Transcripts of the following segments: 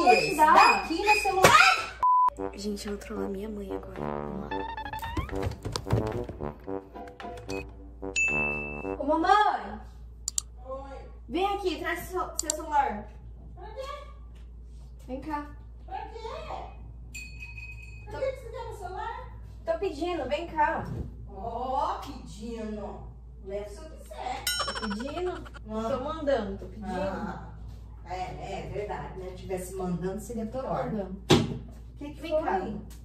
Beatriz, daqui no celular. Gente, eu vou trollar minha mãe agora. Vamos lá. Ô, mamãe! Oi. Vem aqui, traz seu celular. Pra quê? Vem cá. Pra quê? Pra que você quer no celular? Tô pedindo, vem cá. Ó, pedindo. Leva se eu quiser. Tô pedindo? Ah. Tô mandando, tô pedindo. É verdade, né? Se tivesse mandando, seria Tô pior. mandando. O que Vem foi? cá.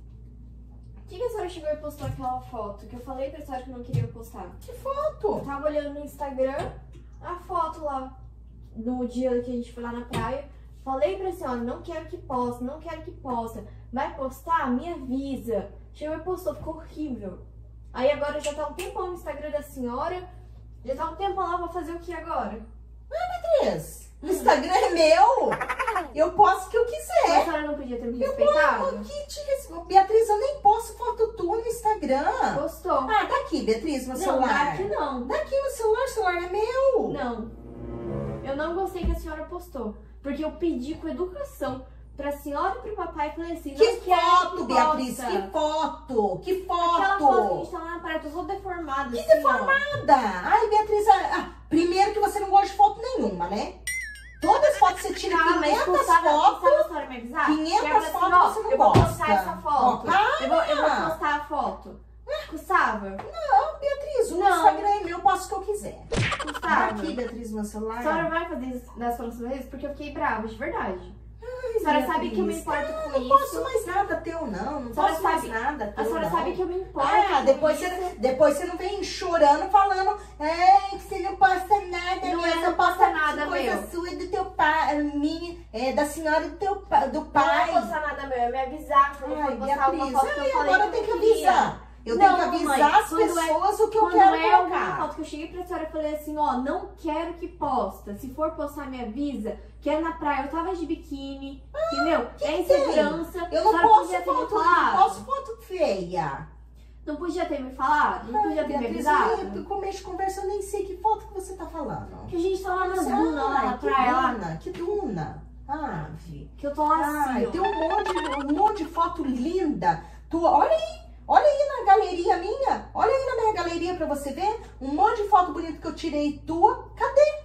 Por que a senhora chegou e postou aquela foto? Que eu falei pra senhora que eu não queria postar. Que Eu foto? tava olhando no Instagram a foto lá. No dia que a gente foi lá na praia. Falei pra senhora, não quero que poste, não quero que posta. Vai postar? Me avisa. Chegou e postou, ficou horrível. Aí agora já tá um tempão no Instagram da senhora. Já tá um tempão lá, vou fazer o que agora? Beatriz, o Instagram é meu. Eu posso o que eu A quiser. senhora não podia ter me Eu respeitado? Beatriz, eu nem posto foto tua no Instagram. Postou. Ah, daqui, Beatriz, no Não, celular. daqui não. Daqui no celular, o celular é meu. Não. Eu não gostei que a senhora postou. Porque eu pedi com educação pra senhora e pro papai. Falei assim, Que não quero foto, que Beatriz? posta. Que foto? Que Aquela foto que a foto? gente tá lá na praia, tô toda deformada. Que assim, ó. deformada. Ai, Beatriz, primeiro que você não gosta de foto nenhuma, né? Todas as fotos você tira Ah, mas 500 custava fotos. a senhora me avisar? 500 Que era assim, fotos ó, você não eu vou gosta. postar essa foto. Ó, Eu vou postar a foto. Custava? Não, Beatriz, o Não. Instagram é meu, eu posso o que eu quiser. Custava. Daqui, Beatriz, no celular. A senhora vai fazer isso das próximas vezes? Porque eu fiquei brava, de verdade. A senhora Beatriz, sabe que eu me importo com não isso. posso mais nada teu, não. Não A senhora posso mais sabe- nada teu, A senhora não. sabe que eu me importo. Ah, com depois isso. depois você não vem chorando, falando que você não posta nada, Não minha, é, só não posta posta nada, coisa meu. sua e do teu pai, minha, da senhora e do teu pai, do Não pai. é postar nada meu, é me avisar quando eu Ai, for postar alguma Beatriz, foto que eu falei agora eu que tenho que queria. avisar. Eu Não, tenho que mamãe, avisar as quando pessoas o que eu Quando quero é alguma colocar. foto que eu cheguei pra senhora e falei assim, ó, não quero que posta. Se for postar, me avisa. Que é na praia, eu tava de biquíni, entendeu? É insegurança. Eu A não senhora posso podia ter me foto, eu não falado. posso foto feia. Não podia ter me falado? Não podia ter me Beatriz, avisado? eu começo de conversa, eu nem sei que foto que você tá falando. Que a gente tá lá na duna, lá na Ai, praia, lá. que duna. Ave. Que eu tô lá Ai, assim, tem ó. um monte de foto linda. Olha aí na galeria minha. Olha aí na minha galeria pra você ver. Um monte de foto bonita que eu tirei tua. Cadê?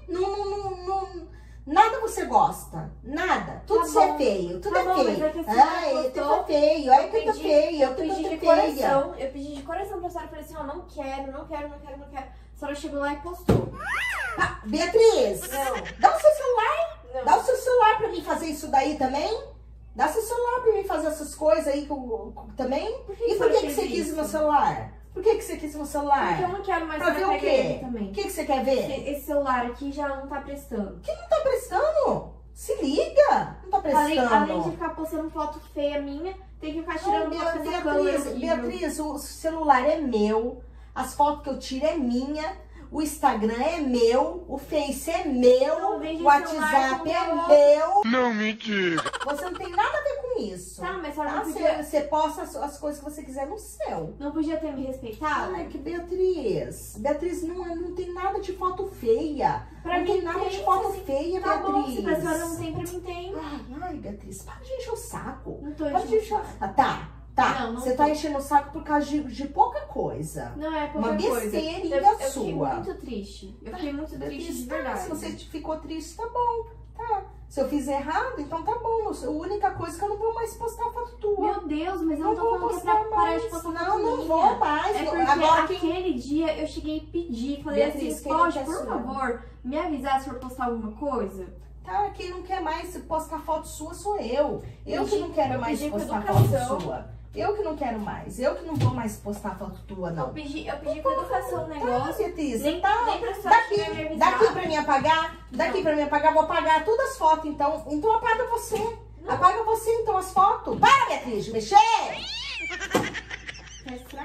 Nada você gosta. Nada. Tudo Tá isso é bom. feio. Tudo Tá é bom, feio. mas é que a senhora Ai, tudo postou. é feio. Ai, tudo é feio. Eu pedi de Tudo é feia. coração. Eu pedi de coração pra senhora. Falei assim, ó, não quero. A senhora chegou lá e postou. Ah, Beatriz, Não. dá o seu celular. Não. Dá o seu celular pra mim fazer isso daí também. Dá seu celular pra mim fazer essas coisas aí também. E por a senhora que você fez quis isso? meu celular? Por que você quis meu celular? Porque eu não quero mais Pra ver o pegar ele quê? também. O que você quer ver? Porque esse celular aqui já não tá prestando. Que não tá prestando? Se liga! Não tá prestando. Além de ficar postando foto feia minha, tem que ficar tirando foto dessa câmera Beatriz, horrível. Beatriz, o celular é meu, as fotos que eu tiro é minha, o Instagram é meu, o Face é meu, Então, vende o o celular WhatsApp com é o meu. Não, mentira. Você não tem nada a ver com isso. Tá, mas a senhora Tá? não podia, Você posta as coisas que você quiser no céu. não podia ter me respeitado? Ai, que Beatriz. Beatriz, não tem nada de foto feia. Pra não tem mim nada tem, de foto assim, feia, Tá bom, Beatriz. se pra senhora não tem, pra mim tem. Ai, Beatriz, para de encher o saco. Não tô Para de enchendo. encher. Tá. Não, não Você tô. tá enchendo o saco por causa de pouca coisa. Não é pouca Uma coisa. besteirinha Eu fiquei sua. muito triste. Eu fiquei muito Beatriz, triste de tá, verdade. se você ficou triste, tá bom. Tá. Se eu fiz errado, então tá bom. A única coisa é que eu não vou mais postar foto tua. Meu Deus, mas eu não tô vou falando que é postar pra parar de mais. postar Não, foto não minha. vou mais. É porque Agora quem... aquele dia eu cheguei e pedi, falei Beatriz, assim, quem não pode, quer por sua? favor, me avisar se for postar alguma coisa? Tá, quem não quer mais postar foto sua sou eu. Eu que não quero eu mais pedi com postar educação. foto sua. Eu que não quero mais. Eu que não vou mais postar foto tua, Eu não. pedi com educação o Tá, negócio. Beatriz, Nem, tá. nem pra senhora chegar e me avisar. Daqui pra mim apagar, vou apagar todas as fotos, então. Então apaga você. Apaga você, então, as fotos. Para, Beatriz, de mexer! Tá estragado.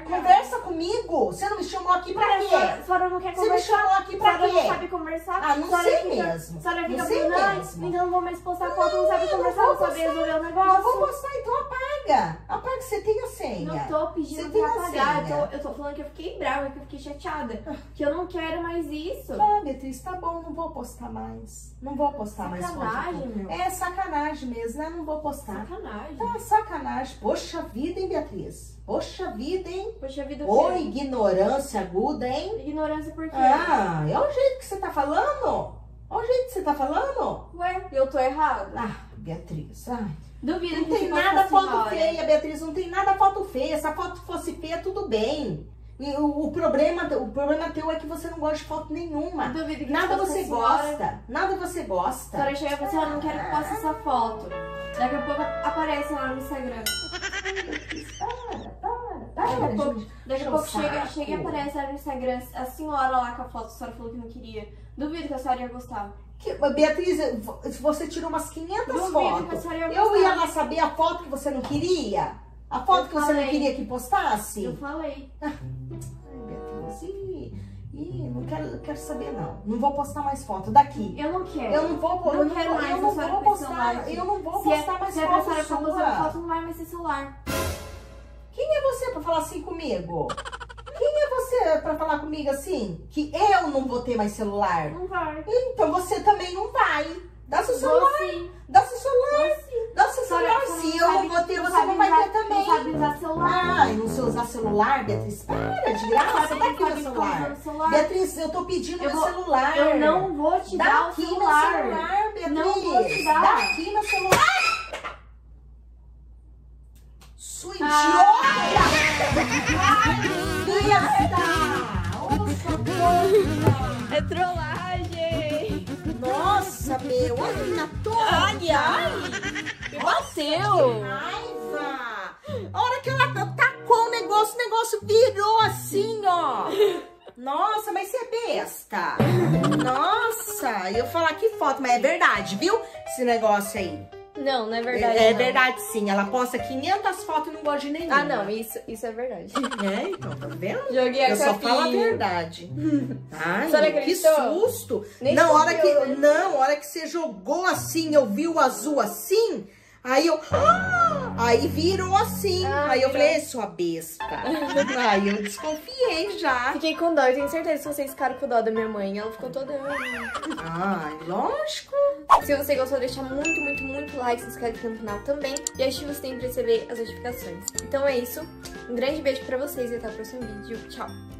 Conversa comigo. Você não me chamou aqui pra quê? A senhora não quer Você me conversar? chamou aqui pra A senhora quê? não sabe conversar? Ah, não A senhora sei fica- mesmo. A senhora fica Não sei falando, mesmo. então não vou mais postar foto, não sabe conversar, não sabe resolver o Não negócio. vou postar, então apaga. Apaga que você tem a senha. Não tô pedindo Você tem pra a apagar, senha. eu tô falando que eu fiquei brava, que eu fiquei chateada, que eu não quero mais isso. Ah, Beatriz, tá bom, não vou postar mais. Não vou postar mais foto. Sacanagem, meu. É sacanagem mesmo, né? Não vou postar. Sacanagem. Tá sacanagem. Poxa vida, hein, Beatriz? Poxa vida, hein? Poxa vida, Ô, ignorância aguda, hein? ignorância por quê? Ah, é o jeito que você tá falando? Olha o jeito que você tá falando? Ué, eu tô errada? Ah, Beatriz, ai. Duvido Não que tem se fosse nada a foto senhora. feia, Beatriz, não tem nada foto feia. Se a foto fosse feia, tudo bem. E o problema teu é que você não gosta de foto nenhuma. Duvido que Nada se fosse você a senhora. gosta. Nada você A gosta. senhora chega e fala assim, eu não quero que poste essa foto. Daqui a pouco aparece lá no Instagram. Daqui a pouco chega e aparece lá no Instagram a senhora lá com a foto, a senhora falou que não queria. Duvido que a senhora ia gostar. Beatriz, você tirou umas 500 Duvido fotos. que a senhora ia Eu gostar. ia lá saber a foto que você não queria? A foto Eu que você não falei. queria que postasse? Eu falei. Ai, Beatriz, não quero saber não. Não vou postar mais foto daqui. Eu não quero. Eu não vou, Não quero mais eu não a senhora vou com esse celular postar. aqui. Eu não vou Se é postar mais pra senhora foto ficar postando sua. foto, não vai mais ser celular. Quem é você pra falar assim comigo? Quem é você pra falar comigo assim? Que eu não vou ter mais celular? Não vai. Então você também não vai. Dá seu celular. Vou sim. Dá seu celular. Vou sim. Dá seu celular. Você Se não eu sabe- não vou ter, você sabe não vai usar- ter também. Não sabe usar celular. Ai, não sei usar celular, Beatriz. Para, de graça. Sabe- Dá aqui sabe meu ficar celular. usando celular. Beatriz, eu tô pedindo Eu meu vou- celular. Eu não vou te Dá dar o aqui meu celular. celular, Beatriz. Não vou te dar. Dá aqui meu celular. Sua Ah. idiota! É trollagem. Nossa, meu, olha minha toda. Ai, ai. Me bateu. Raiva! A hora que ela tacou o negócio virou assim, ó. Nossa, mas você é besta. Nossa, eu falar que foto, mas é verdade, viu? Esse negócio aí. Não, não é verdade. É não. verdade, sim. Ela posta 500 fotos e não gosta de nenhuma. Ah, não, isso é verdade. É, então, tá vendo? Joguei a Eu só capinha. falo a verdade. Ai, A senhora que acreditou? susto. Nem Na hora que, confiou, né? não, a hora que você jogou assim, eu vi o azul assim, aí eu... aí virou assim. Ah, aí eu virou. falei, sua besta. Aí eu desconfiei já. Fiquei com dó, eu tenho certeza que vocês ficaram com dó da minha mãe. Ela ficou toda... Ai, lógico. Se você gostou, deixa muito like, se inscreve aqui no canal também e ativa o sininho pra receber as notificações. Então é isso, um grande beijo pra vocês e até o próximo vídeo. Tchau!